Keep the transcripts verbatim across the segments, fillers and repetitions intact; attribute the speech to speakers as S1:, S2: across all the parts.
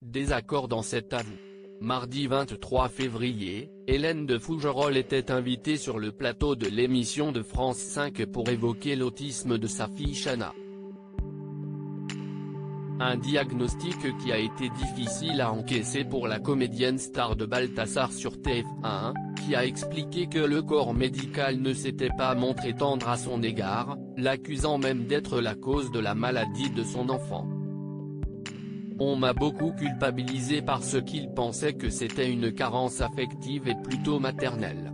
S1: Désaccord dans cet avou. Mardi vingt-trois février, Hélène de Fougerolles était invitée sur le plateau de l'émission de France cinq pour évoquer l'autisme de sa fille Shanna. Un diagnostic qui a été difficile à encaisser pour la comédienne star de Balthazar sur T F un, qui a expliqué que le corps médical ne s'était pas montré tendre à son égard, l'accusant même d'être la cause de la maladie de son enfant. On m'a beaucoup culpabilisé parce qu'il pensait que c'était une carence affective et plutôt maternelle.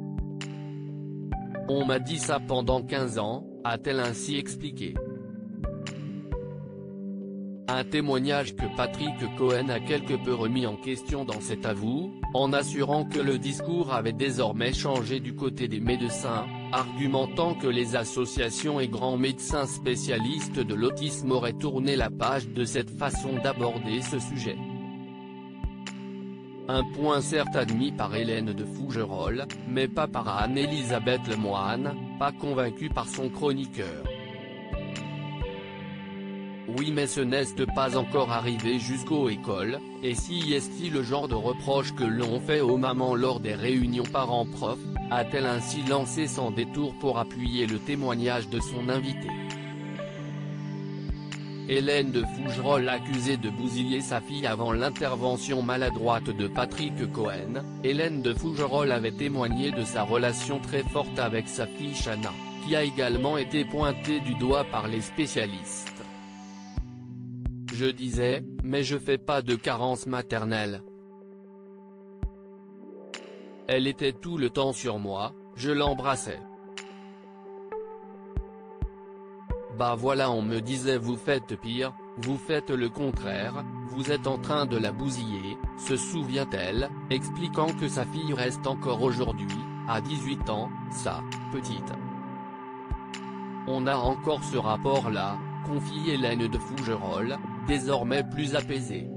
S1: On m'a dit ça pendant quinze ans, a-t-elle ainsi expliqué. Un témoignage que Patrick Cohen a quelque peu remis en question dans cet avou, en assurant que le discours avait désormais changé du côté des médecins, argumentant que les associations et grands médecins spécialistes de l'autisme auraient tourné la page de cette façon d'aborder ce sujet. Un point certes admis par Hélène de Fougerolles, mais pas par Anne-Elisabeth Lemoine, pas convaincue par son chroniqueur. Oui, mais ce n'est pas encore arrivé jusqu'aux écoles, et si est-ce le genre de reproche que l'on fait aux mamans lors des réunions parents-prof, a-t-elle ainsi lancé sans détour pour appuyer le témoignage de son invité. Hélène de Fougerolles accusée de bousiller sa fille avant l'intervention maladroite de Patrick Cohen, Hélène de Fougerolles avait témoigné de sa relation très forte avec sa fille Shanna, qui a également été pointée du doigt par les spécialistes. Je disais, mais je fais pas de carence maternelle. Elle était tout le temps sur moi, je l'embrassais. Bah voilà, on me disait vous faites pire, vous faites le contraire, vous êtes en train de la bousiller, se souvient-elle, expliquant que sa fille reste encore aujourd'hui, à dix-huit ans, sa petite. On a encore ce rapport-là, confie Hélène de Fougerolles, désormais plus apaisée.